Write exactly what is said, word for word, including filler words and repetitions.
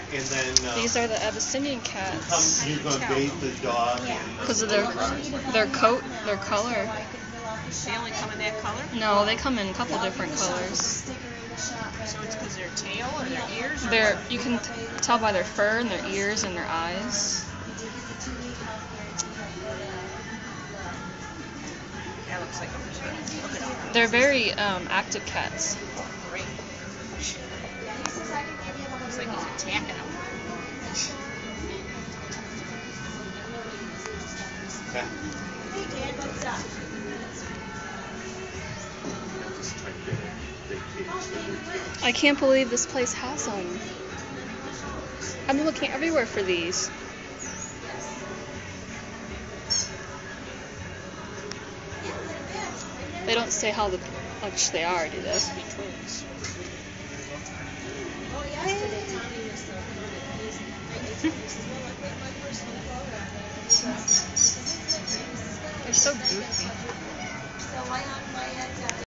And then uh, These are the Abyssinian cats. you're going to bathe the dog. Because of their their coat, their color. They only come in that color? No, they come in a couple different colors. So it's because their tail or their ears? Or They're what? you can t tell by their fur and their ears and their eyes. That looks like a machine. Look at them. They're very um, active cats. Great. Looks like he's attacking them. Yeah. I can't believe this place has them. I've been looking everywhere for these. They don't say how the, much they are, do they? Must be twins. They're so goofy.